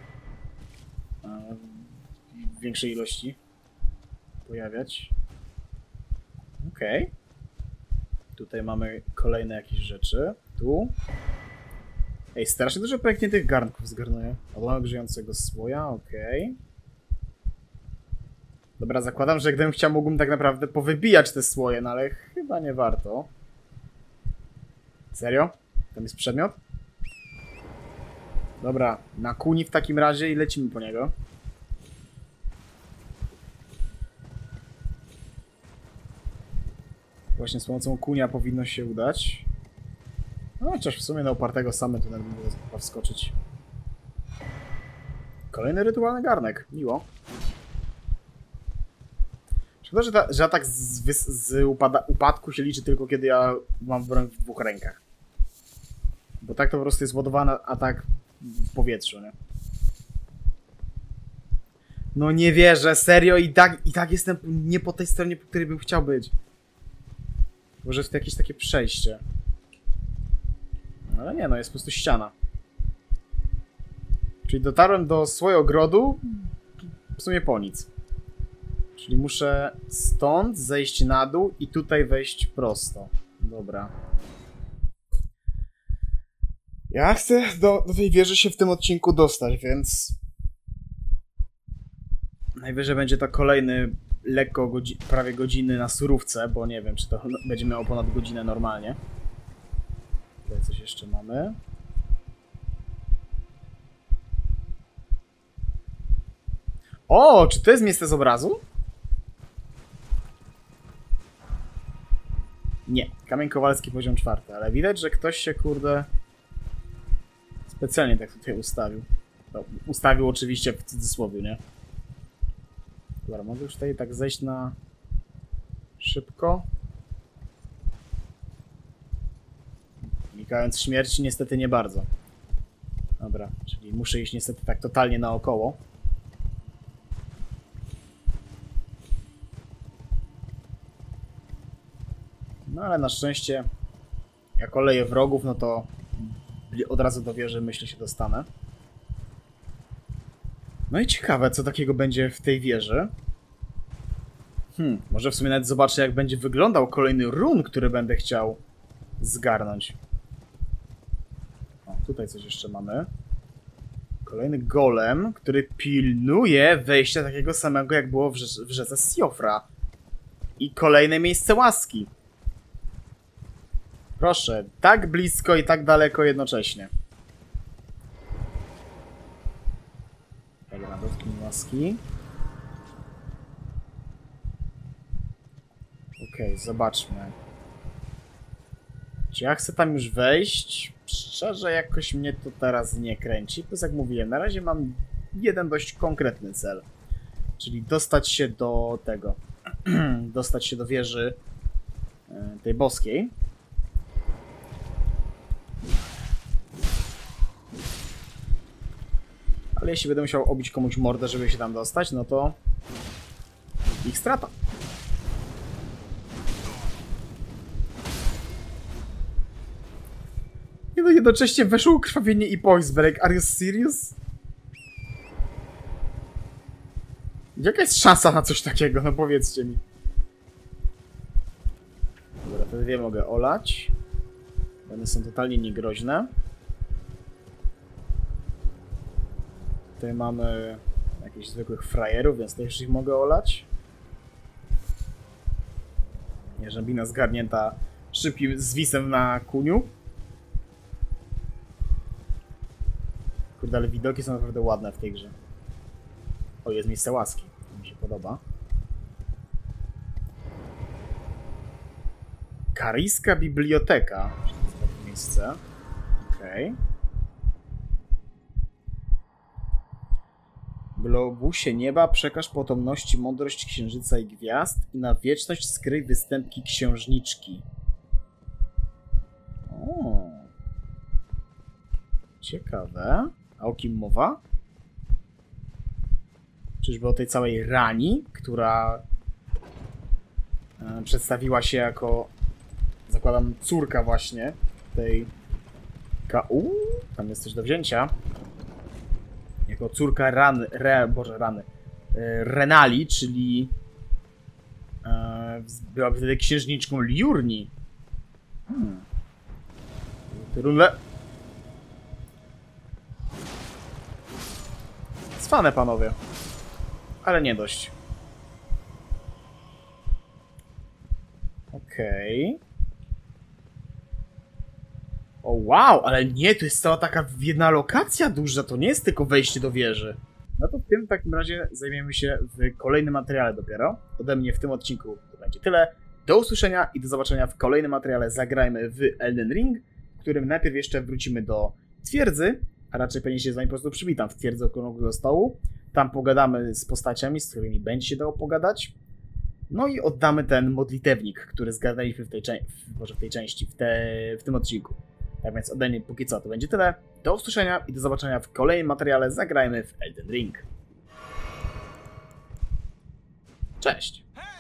W większej ilości pojawiać. Okej. Okay. Tutaj mamy kolejne jakieś rzeczy. Tu. Ej, strasznie dużo pękniętych garnków zgarnuję. Odłamek żyjącego słoja, okej. Okay. Dobra, zakładam, że gdybym chciał, mógłbym tak naprawdę powybijać te słoje, no ale chyba nie warto. Serio? Tam jest przedmiot? Dobra, na kuni w takim razie i lecimy po niego. Właśnie z pomocą kunia powinno się udać. No chociaż w sumie na opartego same tu nawet nie mogę wskoczyć. Kolejny rytualny garnek. Miło. Szkoda, że, ta, że atak z, z upada, upadku się liczy tylko kiedy ja mam broń w dwóch rękach. Bo tak to po prostu jest ładowany atak w powietrzu, nie? No nie wierzę, serio i tak, i tak jestem nie po tej stronie, po której bym chciał być. Może jest to jakieś takie przejście. Ale nie, no jest po prostu ściana. Czyli dotarłem do swojego ogrodu w sumie po nic. Czyli muszę stąd zejść na dół i tutaj wejść prosto. Dobra. Ja chcę do, do tej wieży się w tym odcinku dostać, więc... Najwyżej będzie to kolejny lekko godzi prawie godziny na surówce, bo nie wiem, czy to będzie miało ponad godzinę normalnie. Tutaj coś jeszcze mamy. O, czy to jest miejsce z obrazu? Nie, kamień kowalski poziom czwarty, ale widać, że ktoś się, kurde, specjalnie tak tutaj ustawił. No, ustawił oczywiście w cudzysłowie, nie? Dobra, mogę już tutaj tak zejść na szybko. Unikając śmierci niestety nie bardzo. Dobra, czyli muszę iść niestety tak totalnie naokoło. No ale na szczęście, jak oleję wrogów, no to od razu do wieży, myślę, się dostanę. No i ciekawe, co takiego będzie w tej wieży. Hmm, może w sumie nawet zobaczę, jak będzie wyglądał kolejny run, który będę chciał zgarnąć. O, tutaj coś jeszcze mamy. Kolejny golem, który pilnuje wejścia takiego samego, jak było w, rzece, w rzece Siofra. I kolejne miejsce łaski. Proszę, tak blisko i tak daleko jednocześnie. Dobra, dotknij łaski. Okej, okay, zobaczmy. Czy ja chcę tam już wejść? Szczerze, jakoś mnie to teraz nie kręci. Plus jak mówiłem, na razie mam jeden dość konkretny cel. Czyli dostać się do tego. dostać się do wieży tej boskiej. Ale jeśli będę musiał obić komuś mordę, żeby się tam dostać, no to ich strata. I no jednocześnie weszło ukrwawienie i poisberg. Are you serious? Jaka jest szansa na coś takiego? No powiedzcie mi. Dobra, te dwie mogę olać. One są totalnie niegroźne. Tutaj mamy jakichś zwykłych frajerów, więc też ich mogę olać. Jeżebina zgarnięta szybkim zwisem na kuniu. Kurde, ale widoki są naprawdę ładne w tej grze. O, jest miejsce łaski. To mi się podoba. Karyjska biblioteka. To jest takie miejsce. Okej. Okay. Globusie nieba przekaż potomności mądrość księżyca i gwiazd i na wieczność skryj występki księżniczki. O. Ciekawe. A o kim mowa? Czyżby o tej całej Rani, która e, przedstawiła się jako, zakładam, córka właśnie tej K U? Tam jest coś do wzięcia. Jako córka Ran, Re, Boże, Rany, e, Renali, czyli e, byłaby wtedy księżniczką Liurni. Hmm. Runle. Cwane, panowie. Ale nie dość. Okej. Okay. O wow, ale nie, to jest cała taka jedna lokacja duża, to nie jest tylko wejście do wieży. No to w tym takim razie zajmiemy się w kolejnym materiale dopiero. Ode mnie w tym odcinku to będzie tyle. Do usłyszenia i do zobaczenia w kolejnym materiale Zagrajmy w Elden Ring, w którym najpierw jeszcze wrócimy do twierdzy, a raczej pewnie się z wami po prostu przywitam w twierdzy okrągłego stołu. Tam pogadamy z postaciami, z którymi będzie się dało pogadać. No i oddamy ten modlitewnik, który zgarnęliśmy w tej, w, może w tej części, w, te, w tym odcinku. Tak więc ode mnie póki co to będzie tyle. Do usłyszenia i do zobaczenia w kolejnym materiale Zagrajmy w Elden Ring. Cześć!